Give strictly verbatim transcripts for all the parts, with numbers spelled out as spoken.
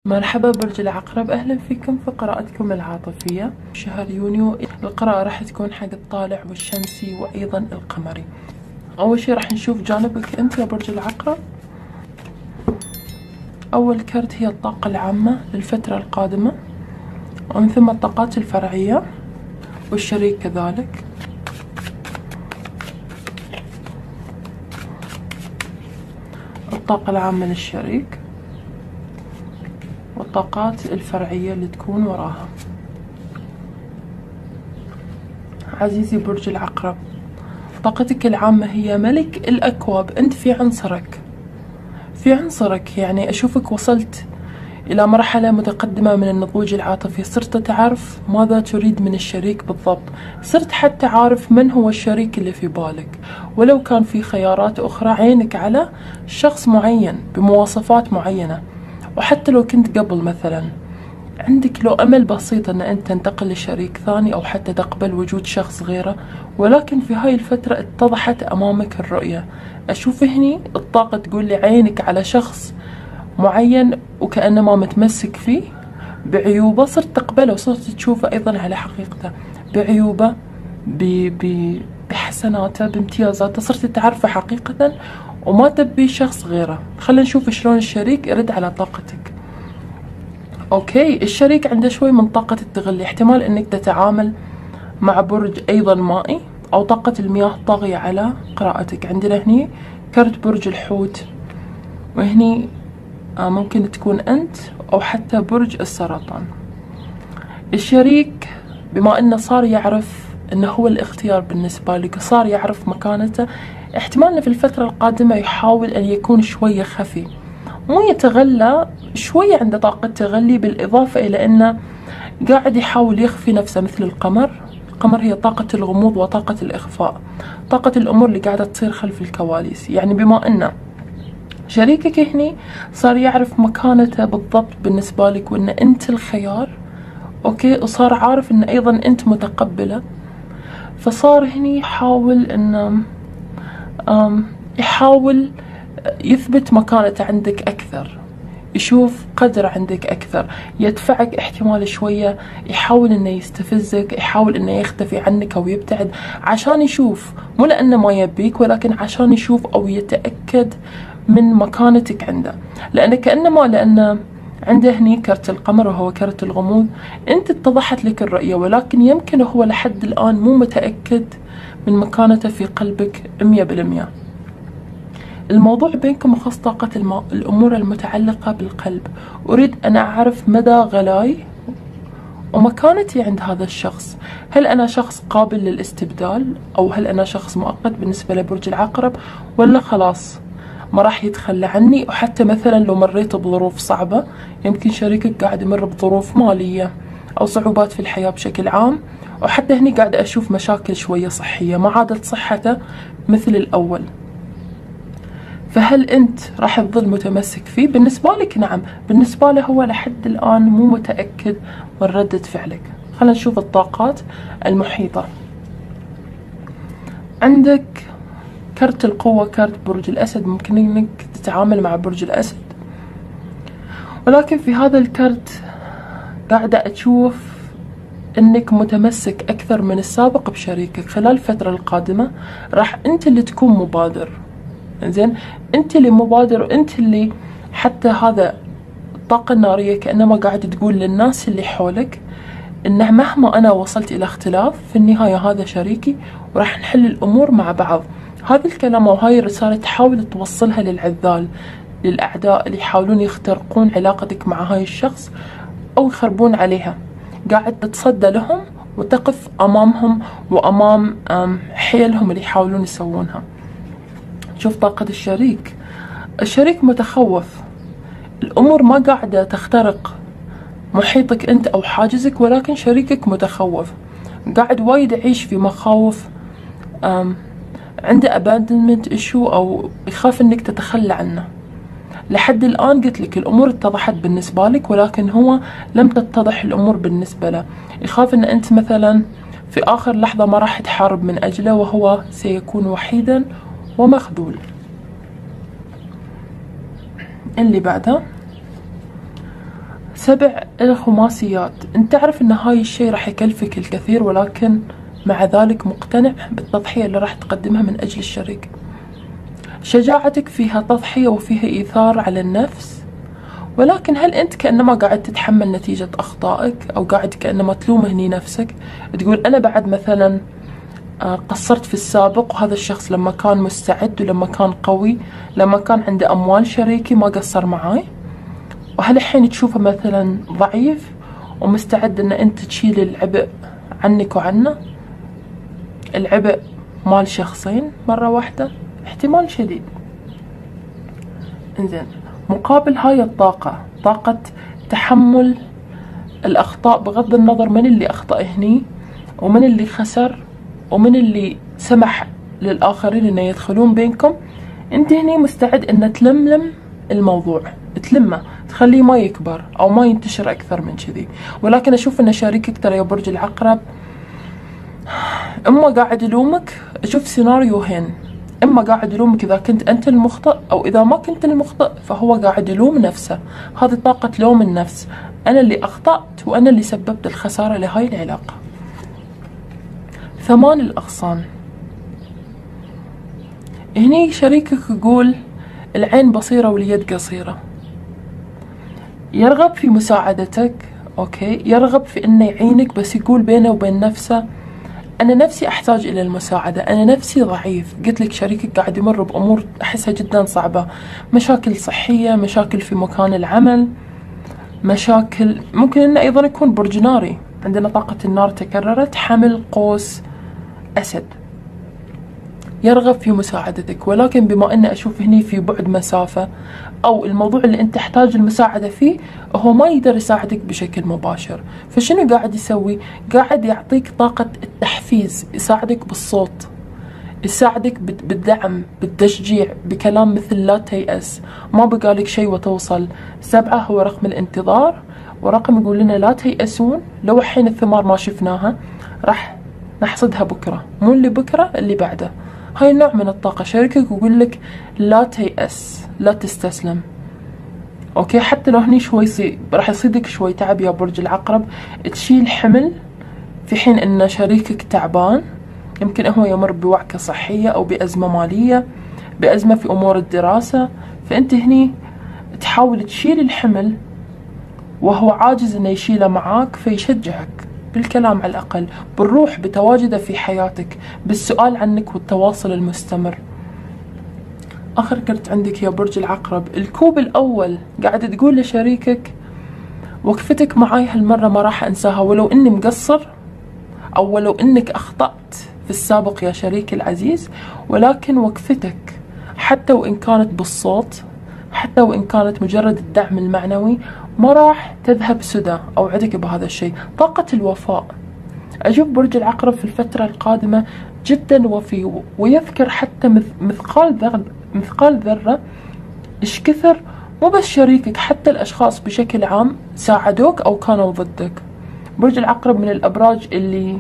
مرحبا برج العقرب، أهلا فيكم في قراءتكم العاطفية شهر يونيو. القراءة راح تكون حق الطالع والشمسي وأيضا القمري. أول شي راح نشوف جانبك أنت يا برج العقرب. أول كرت هي الطاقة العامة للفترة القادمة، ومن ثم الطاقات الفرعية والشريك كذلك. الطاقة العامة للشريك والطاقات الفرعية اللي تكون وراها. عزيزي برج العقرب، طاقتك العامة هي ملك الأكواب. أنت في عنصرك في عنصرك يعني أشوفك وصلت إلى مرحلة متقدمة من النضوج العاطفي. صرت تعرف ماذا تريد من الشريك بالضبط، صرت حتى عارف من هو الشريك اللي في بالك. ولو كان في خيارات أخرى، عينك على شخص معين بمواصفات معينة. وحتى لو كنت قبل مثلا عندك لو أمل بسيط أن أنت تنتقل لشريك ثاني أو حتى تقبل وجود شخص غيره، ولكن في هاي الفترة اتضحت أمامك الرؤية. أشوف هني الطاقة تقول لي عينك على شخص معين وكأنما متمسك فيه بعيوبه، صرت تقبله وصرت تشوفه أيضا على حقيقته، بعيوبه بحسناته بامتيازاته، صرت تعرفه حقيقة وما تبي شخص غيره. خلينا نشوف شلون الشريك يرد على طاقتك. اوكي، الشريك عنده شوي من طاقة التغلي، احتمال انك تتعامل مع برج ايضا مائي او طاقة المياه طاغية على قراءتك. عندنا هني كرت برج الحوت، وهني آه ممكن تكون انت او حتى برج السرطان. الشريك بما انه صار يعرف انه هو الاختيار بالنسبة لك، صار يعرف مكانته، احتمال في الفترة القادمة يحاول ان يكون شوية خفي، مو يتغلى، شوية عنده طاقة تغلي، بالإضافة إلى أنه قاعد يحاول يخفي نفسه مثل القمر. القمر هي طاقة الغموض وطاقة الإخفاء، طاقة الأمور اللي قاعدة تصير خلف الكواليس. يعني بما أن شريكك هني صار يعرف مكانته بالضبط بالنسبة لك وأن أنت الخيار، أوكي، وصار عارف أن أيضا أنت متقبلة، فصار هني يحاول أن يحاول يثبت مكانته عندك أكثر، يشوف قدر عندك أكثر، يدفعك احتمال شوية، يحاول إنه يستفزك، يحاول إنه يختفي عنك أو يبتعد عشان يشوف، مو لأنه ما يبيك ولكن عشان يشوف أو يتأكد من مكانتك عنده. لأن كأنما لأن عنده هني كرت القمر وهو كرت الغموض، أنت اتضحت لك الرؤية، ولكن يمكن هو لحد الآن مو متأكد من مكانته في قلبك مية بالمية. الموضوع بينكم خاص طاقة الماء، الأمور المتعلقة بالقلب. أريد أن أعرف مدى غلاي ومكانتي عند هذا الشخص. هل أنا شخص قابل للاستبدال، أو هل أنا شخص مؤقت بالنسبة لبرج العقرب، ولا خلاص ما راح يتخلى عني. وحتى مثلا لو مريت بظروف صعبة، يمكن شريكك قاعد يمر بظروف مالية أو صعوبات في الحياة بشكل عام، وحتى هني قاعد أشوف مشاكل شوية صحية، ما عادت صحته مثل الأول. فهل أنت راح تظل متمسك فيه؟ بالنسبة لك نعم، بالنسبة له هو لحد الآن مو متأكد من ردة فعلك. خلينا نشوف الطاقات المحيطة. عندك كرت القوة، كرت برج الأسد، ممكن أنك تتعامل مع برج الأسد، ولكن في هذا الكرت قاعدة أشوف أنك متمسك أكثر من السابق بشريكك. خلال الفترة القادمة راح أنت اللي تكون مبادر، زين، انت اللي مبادر، وانت اللي حتى هذا الطاقة النارية كأنما قاعد تقول للناس اللي حولك انه مهما انا وصلت الى اختلاف، في النهاية هذا شريكي وراح نحل الامور مع بعض. هذا الكلام وهاي الرسالة تحاول توصلها للعذال، للأعداء اللي يحاولون يخترقون علاقتك مع هاي الشخص او يخربون عليها. قاعد تتصدى لهم وتقف امامهم وامام حيلهم اللي يحاولون يسوونها. شوف طاقة الشريك، الشريك متخوف، الأمور ما قاعدة تخترق محيطك أنت أو حاجزك، ولكن شريكك متخوف، قاعد وايد يعيش في مخاوف، عنده abandonment issue أو يخاف أنك تتخلى عنه. لحد الآن قلت لك الأمور اتضحت بالنسبة لك، ولكن هو لم تتضح الأمور بالنسبة له. يخاف أن أنت مثلا في آخر لحظة ما راح تحارب من أجله، وهو سيكون وحيدا ومخذول. اللي بعده سبع الخماسيات. انت تعرف ان هاي الشيء راح يكلفك الكثير، ولكن مع ذلك مقتنع بالتضحية اللي راح تقدمها من اجل الشريك. شجاعتك فيها تضحية وفيها ايثار على النفس، ولكن هل انت كأنما قاعد تتحمل نتيجة اخطائك، او قاعد كأنما تلوم هني نفسك تقول انا بعد مثلا قصرت في السابق، وهذا الشخص لما كان مستعد ولما كان قوي، لما كان عنده اموال شريكي ما قصر معاي، وهل الحين تشوفه مثلا ضعيف ومستعد ان انت تشيل العبء عنك وعنه؟ العبء مال شخصين مرة واحدة احتمال شديد. انزين، مقابل هاي الطاقة، طاقة تحمل الاخطاء بغض النظر من اللي اخطأ هني ومن اللي خسر ومن اللي سمح للاخرين انه يدخلون بينكم، انت هني مستعد ان تلملم الموضوع، تلمه، تخليه ما يكبر او ما ينتشر اكثر من كذي. ولكن اشوف ان شريكك ترى يا برج العقرب اما قاعد يلومك، اشوف سيناريوهين، اما قاعد يلومك اذا كنت انت المخطئ، او اذا ما كنت المخطئ فهو قاعد يلوم نفسه. هذه طاقة لوم النفس، انا اللي اخطأت وانا اللي سببت الخسارة لهاي العلاقة. ثمان الاغصان. هني شريكك يقول العين بصيرة واليد قصيرة، يرغب في مساعدتك، اوكي، يرغب في انه يعينك، بس يقول بينه وبين نفسه انا نفسي احتاج الى المساعدة، انا نفسي ضعيف. قلت لك شريكك قاعد يمر بامور احسها جدا صعبة، مشاكل صحية، مشاكل في مكان العمل، مشاكل ممكن انه ايضا يكون برج ناري، عندنا طاقة النار تكررت، حمل، قوس، اسد. يرغب في مساعدتك، ولكن بما ان اشوف هني في بعد مسافة، او الموضوع اللي انت تحتاج المساعدة فيه هو ما يقدر يساعدك بشكل مباشر، فشنو قاعد يسوي؟ قاعد يعطيك طاقة التحفيز، يساعدك بالصوت، يساعدك بالدعم، بالتشجيع، بكلام مثل لا تيأس، ما بقالك شيء وتوصل. سبعة هو رقم الانتظار، ورقم يقول لنا لا تيأسون، لو الحين الثمار ما شفناها راح نحصدها بكرة، مو اللي بكرة اللي بعده. هاي النوع من الطاقة. شريكك يقول لك لا تيأس، لا تستسلم، اوكي، حتى لو هني شوي صي... راح يصيدك شوي تعب يا برج العقرب، تشيل حمل في حين ان شريكك تعبان، يمكن هو يمر بوعكة صحية او بأزمة مالية، بأزمة في امور الدراسة، فانت هني تحاول تشيل الحمل وهو عاجز انه يشيله معاك، فيشجعك بالكلام على الأقل، بالروح، بتواجده في حياتك، بالسؤال عنك والتواصل المستمر. آخر كرت عندك يا برج العقرب الكوب الأول، قاعد تقول لشريكك وقفتك معاي هالمرة ما راح أنساها، ولو إني مقصر أو ولو إنك أخطأت في السابق يا شريكي العزيز، ولكن وقفتك حتى وإن كانت بالصوت، حتى وإن كانت مجرد الدعم المعنوي، ما راح تذهب سدى. أوعدك بهذا الشيء. طاقة الوفاء، أشوف برج العقرب في الفترة القادمة جدا وفي، ويذكر حتى مثقال ذرة مثقال ذرة إيش كثر مو بس شريكك، حتى الأشخاص بشكل عام ساعدوك أو كانوا ضدك. برج العقرب من الأبراج اللي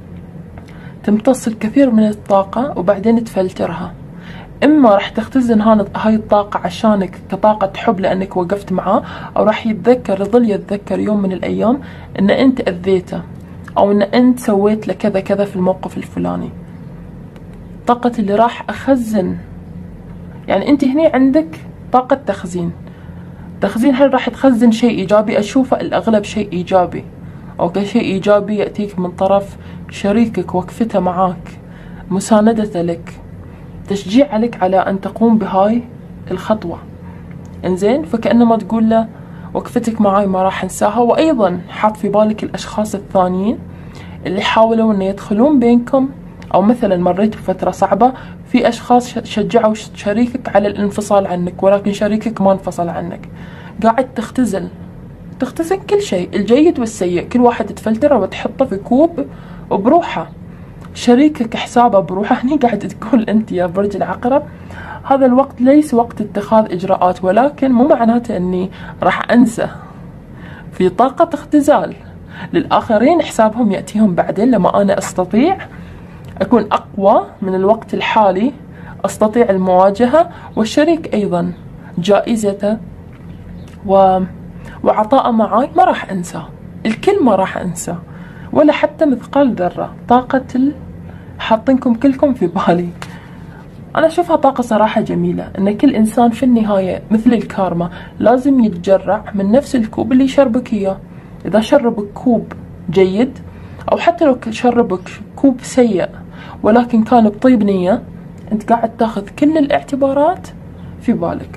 تمتص الكثير من الطاقة وبعدين تفلترها، إما راح تختزن هاي الطاقة عشانك كطاقة حب لأنك وقفت معاه، أو راح يتذكر، يظل يتذكر يوم من الأيام إن أنت أذيته أو إن أنت سويت له كذا كذا في الموقف الفلاني. طاقة اللي راح أخزن، يعني أنت هني عندك طاقة تخزين. تخزين، هل راح تخزن شيء إيجابي؟ أشوفه الأغلب شيء إيجابي، أو كشيء إيجابي يأتيك من طرف شريكك، وقفته معاك، مساندته لك، تشجيع عليك على أن تقوم بهاي الخطوة. إنزين، فكأنما تقول له وقفتك معاي ما راح أنساها. وأيضا حاط في بالك الأشخاص الثانيين اللي حاولوا أن يدخلون بينكم، أو مثلا مريتوا بفترة صعبة، في أشخاص شجعوا شريكك على الانفصال عنك، ولكن شريكك ما انفصل عنك. قاعد تختزل تختزن كل شيء، الجيد والسيء، كل واحد تفلتره وتحطه في كوب وبروحه. شريكك حسابه بروحه. هني قاعد تقول أنت يا برج العقرب هذا الوقت ليس وقت اتخاذ إجراءات، ولكن مو معناته أني راح أنسى. في طاقة اختزال للآخرين، حسابهم يأتيهم بعدين لما أنا أستطيع أكون أقوى من الوقت الحالي، أستطيع المواجهة، والشريك أيضا جائزته وعطاءه معاي ما راح انساه، الكل ما راح انساه ولا حتى مثقال ذرة. طاقة ال... حاطينكم كلكم في بالي. أنا أشوفها طاقة صراحة جميلة، إن كل إنسان في النهاية مثل الكارما لازم يتجرع من نفس الكوب اللي يشربك إياه. إذا شربك كوب جيد، أو حتى لو شربك كوب سيء ولكن كان بطيب نية، أنت قاعد تاخذ كل الاعتبارات في بالك.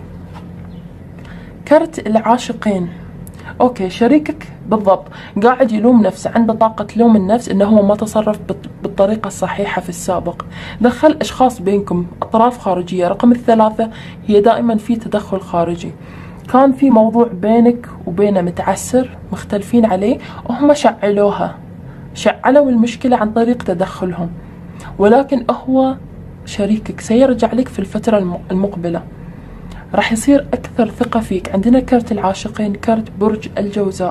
كرت العاشقين. اوكي، شريكك بالضبط قاعد يلوم نفسه، عنده طاقة لوم النفس انه هو ما تصرف بالطريقة الصحيحة في السابق، دخل اشخاص بينكم، اطراف خارجية. رقم الثلاثة هي دائما في تدخل خارجي، كان في موضوع بينك وبينه متعسر مختلفين عليه، وهم شعلوها، شعلوا المشكلة عن طريق تدخلهم، ولكن هو شريكك سيرجع لك في الفترة المقبلة، راح يصير أكثر ثقة فيك. عندنا كرت العاشقين، كرت برج الجوزاء.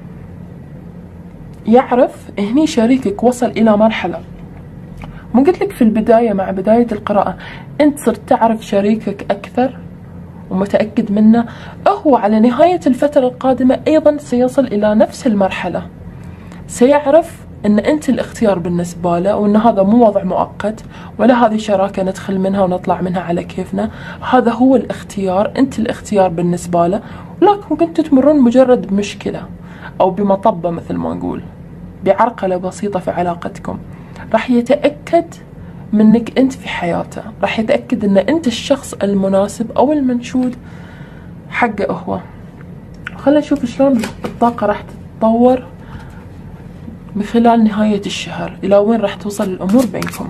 يعرف هني شريكك وصل إلى مرحلة، مو قلت لك في البداية مع بداية القراءة أنت صرت تعرف شريكك أكثر ومتأكد منه، هو على نهاية الفترة القادمة أيضا سيصل إلى نفس المرحلة، سيعرف ان انت الاختيار بالنسبة له، وان هذا مو وضع مؤقت ولا هذه شراكة ندخل منها ونطلع منها على كيفنا، هذا هو الاختيار، انت الاختيار بالنسبة له، ولكن كنتوا تمرون مجرد بمشكلة او بمطبة مثل ما نقول، بعرقلة بسيطة في علاقتكم. راح يتأكد منك انت في حياته، راح يتأكد ان انت الشخص المناسب او المنشود حقه هو. خلينا نشوف شلون الطاقة راح تتطور من خلال نهاية الشهر، إلى وين راح توصل الأمور بينكم.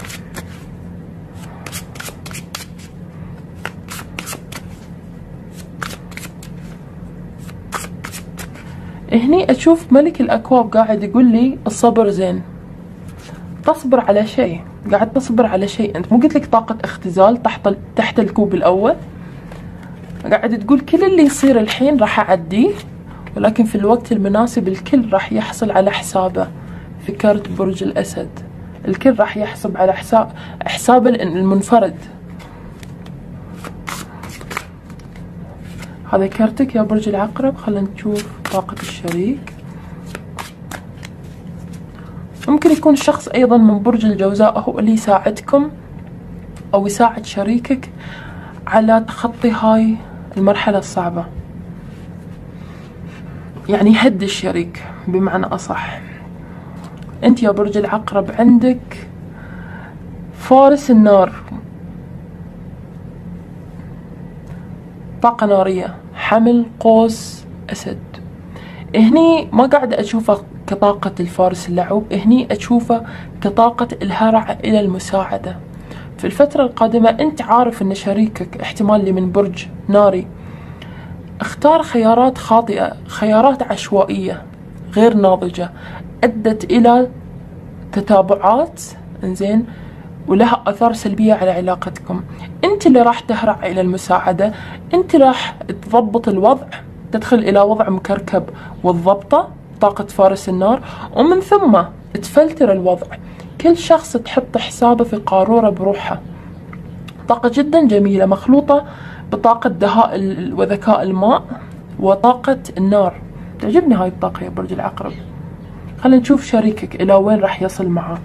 هني أشوف ملك الأكواب قاعد يقول لي الصبر زين، تصبر على شيء، قاعد تصبر على شيء. أنت مو قلت لك طاقة اختزال تحت تحت الكوب الأول، قاعد تقول كل اللي يصير الحين راح أعديه، ولكن في الوقت المناسب الكل راح يحصل على حسابه. في كرت برج الأسد الكل راح يحسب على حساب حساب المنفرد. هذا كرتك يا برج العقرب. خلينا نشوف طاقة الشريك. ممكن يكون شخص أيضا من برج الجوزاء هو اللي يساعدكم أو يساعد شريكك على تخطي هاي المرحلة الصعبة، يعني يهدي الشريك بمعنى أصح. أنت يا برج العقرب عندك فارس النار، طاقة نارية، حمل قوس أسد. هني ما قاعدة أشوفه كطاقة الفارس اللعوب، هني أشوفه كطاقة الهرع إلى المساعدة. في الفترة القادمة أنت عارف أن شريكك احتمال اللي من برج ناري اختار خيارات خاطئة، خيارات عشوائية غير ناضجة، أدت إلى تتابعات انزين ولها آثار سلبية على علاقتكم. أنت اللي راح تهرع إلى المساعدة، أنت راح تضبط الوضع، تدخل إلى وضع مكركب والضبطة، طاقة فارس النار، ومن ثم تفلتر الوضع. كل شخص تحط حسابه في قارورة بروحها. طاقة جدا جميلة مخلوطة بطاقة دهاء وذكاء الماء وطاقة النار. تعجبني هاي الطاقة يا برج العقرب. خلينا نشوف شريكك إلى وين راح يصل معاك.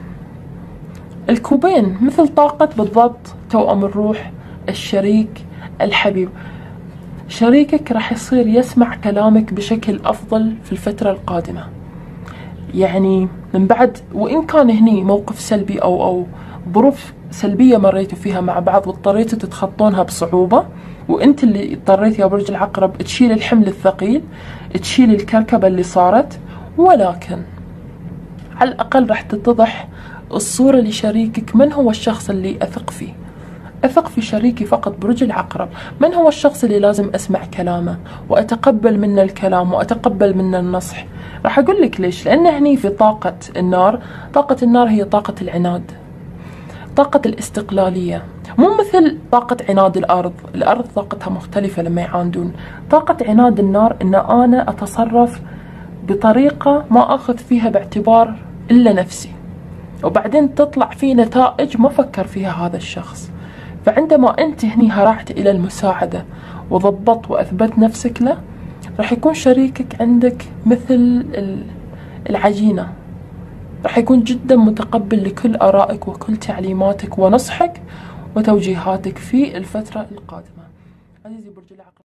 الكوبين مثل طاقة بالضبط توأم الروح، الشريك، الحبيب. شريكك راح يصير يسمع كلامك بشكل أفضل في الفترة القادمة، يعني من بعد وإن كان هني موقف سلبي أو أو ظروف سلبية مريتوا فيها مع بعض واضطريتوا تتخطونها بصعوبة، وانت اللي اضطريت يا برج العقرب تشيل الحمل الثقيل، تشيل الكركبة اللي صارت، ولكن على الأقل راح تتضح الصورة لشريكك. من هو الشخص اللي أثق فيه؟ أثق في شريكي فقط برج العقرب. من هو الشخص اللي لازم أسمع كلامه وأتقبل منه الكلام وأتقبل منه النصح؟ راح أقول لك ليش. لأن هني في طاقة النار، طاقة النار هي طاقة العناد، طاقة الاستقلالية، مو مثل طاقة عناد الأرض. الأرض طاقتها مختلفة لما يعاندون. طاقة عناد النار إن أنا أتصرف بطريقة ما أخذ فيها باعتبار إلا نفسي، وبعدين تطلع في نتائج ما فكر فيها هذا الشخص. فعندما أنت هني هرعت إلى المساعدة وضبطت وأثبت نفسك له، راح يكون شريكك عندك مثل العجينة، راح يكون جدا متقبل لكل آرائك وكل تعليماتك ونصحك وتوجيهاتك في الفترة القادمة. عزيزي برج العقرب.